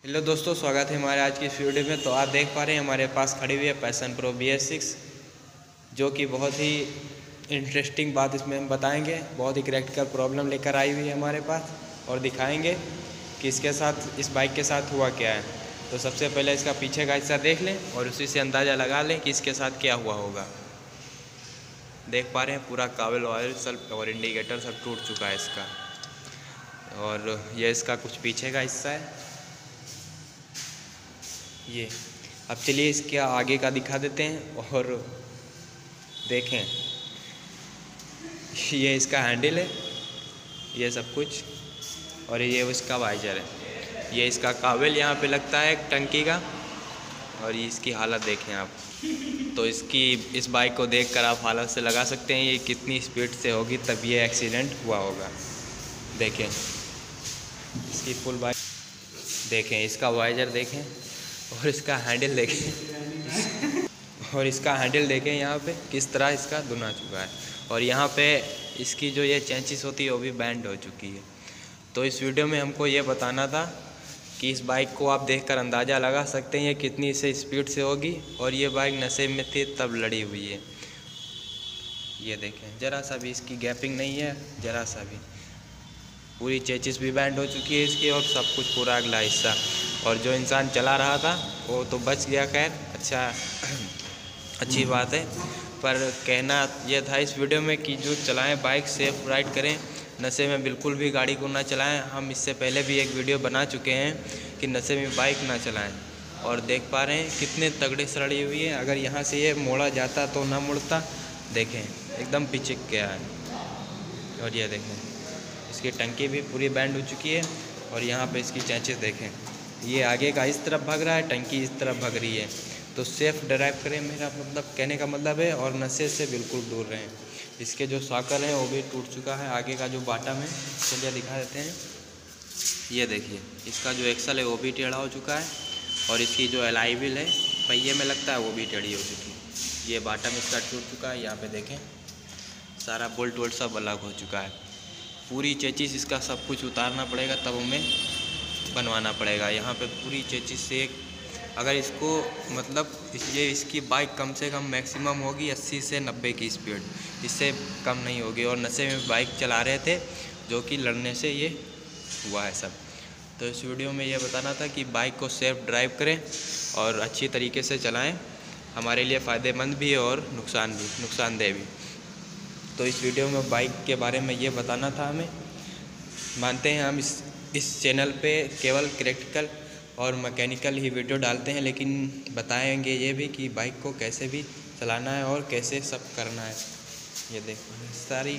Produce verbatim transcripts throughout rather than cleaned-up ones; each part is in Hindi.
हेलो दोस्तों, स्वागत है हमारे आज की इस वीडियो में। तो आप देख पा रहे हैं हमारे पास खड़ी हुई है passion pro B S six, जो कि बहुत ही इंटरेस्टिंग बात इसमें हम बताएंगे। बहुत ही प्रैक्टिकल प्रॉब्लम लेकर आई हुई है हमारे पास और दिखाएंगे कि इसके साथ इस बाइक के साथ हुआ क्या है। तो सबसे पहले इसका पीछे का हिस्सा देख लें और उसी से अंदाज़ा लगा लें कि इसके साथ क्या हुआ होगा। देख पा रहे हैं पूरा काबल ऑयल सब और इंडिकेटर सब टूट चुका है इसका, और यह इसका कुछ पीछे का हिस्सा है ये। अब चलिए इसके आगे का दिखा देते हैं और देखें। ये इसका हैंडल है, ये सब कुछ, और ये इसका वाइजर है। ये इसका काबल यहाँ पे लगता है टंकी का, और ये इसकी हालत देखें आप। तो इसकी इस बाइक को देखकर आप हालत से लगा सकते हैं ये कितनी स्पीड से होगी तब ये एक्सीडेंट हुआ होगा। देखें इसकी फुल बाइक देखें, इसका वाइजर देखें और इसका हैंडल देखें और इसका हैंडल देखें यहाँ पे किस तरह इसका धुना चुका है, और यहाँ पे इसकी जो ये चेंचिस होती है वो भी बैंड हो चुकी है। तो इस वीडियो में हमको ये बताना था कि इस बाइक को आप देखकर अंदाज़ा लगा सकते हैं ये कितनी से स्पीड से होगी, और ये बाइक नशे में थी तब लड़ी हुई है। ये देखें, ज़रा सा भी इसकी गैपिंग नहीं है, ज़रा सा भी। पूरी चेचिस भी बैंड हो चुकी है इसकी, और सब कुछ पूरा अगला हिस्सा। और जो इंसान चला रहा था वो तो बच गया, खैर अच्छा अच्छी बात है। पर कहना यह था इस वीडियो में कि जो चलाएं बाइक सेफ राइड करें, नशे में बिल्कुल भी गाड़ी को ना चलाएं। हम इससे पहले भी एक वीडियो बना चुके हैं कि नशे में बाइक ना चलाएं, और देख पा रहे हैं कितने तगड़े से लड़ी हुई है। अगर यहाँ से ये मोड़ा जाता तो ना मुड़ता, देखें एकदम पिचक गया है। और ये देखें इसकी टंकी भी पूरी बैंड हो चुकी है, और यहाँ पे इसकी चेंचेस देखें। ये आगे का इस तरफ भाग रहा है, टंकी इस तरफ भाग रही है। तो सेफ़ ड्राइव करें, मेरा मतलब कहने का मतलब है, और नशे से बिल्कुल दूर रहें। इसके जो साकर हैं वो भी टूट चुका है, आगे का जो बाटम है, चलिए दिखा देते हैं। ये देखिए इसका जो एक्सल है वो भी टेढ़ा हो चुका है, और इसकी जो एलाई व्हील है पहिए में लगता है वो भी टेढ़ी हो चुकी है। ये बाटम इसका टूट चुका है, यहाँ पे देखें सारा बोल्ट वोल्ट सब अलग हो चुका है। पूरी चेचिस इसका सब कुछ उतारना पड़ेगा तब हमें बनवाना पड़ेगा। यहाँ पे पूरी चेचिस से अगर इसको मतलब ये इसकी बाइक कम से कम मैक्सिमम होगी अस्सी से नब्बे की स्पीड, इससे कम नहीं होगी। और नशे में बाइक चला रहे थे, जो कि लड़ने से ये हुआ है सब। तो इस वीडियो में ये बताना था कि बाइक को सेफ ड्राइव करें और अच्छी तरीके से चलाएं, हमारे लिए फ़ायदेमंद भी है और नुकसान भी नुकसानदेह भी। तो इस वीडियो में बाइक के बारे में ये बताना था हमें। मानते हैं हम इस इस चैनल पे केवल प्रैक्टिकल और मैकेनिकल ही वीडियो डालते हैं, लेकिन बताएंगे ये भी कि बाइक को कैसे भी चलाना है और कैसे सब करना है। ये देखो सारी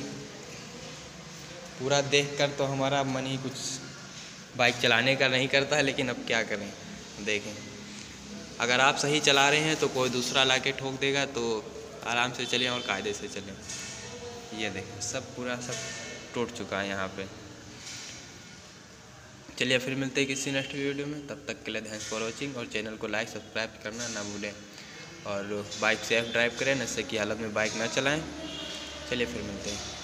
पूरा देख कर तो हमारा मन ही कुछ बाइक चलाने का नहीं करता है, लेकिन अब क्या करें। देखें अगर आप सही चला रहे हैं तो कोई दूसरा ला के ठोक देगा, तो आराम से चलें और कायदे से चलें। ये देखें सब पूरा सब टूट चुका है यहाँ पे। चलिए फिर मिलते हैं किसी नेक्स्ट वीडियो में, तब तक के लिए थैंक्स फॉर वॉचिंग, और चैनल को लाइक सब्सक्राइब करना ना भूलें, और बाइक सेफ ड्राइव करें, नशे की हालत में बाइक ना चलाएं। चलिए फिर मिलते हैं।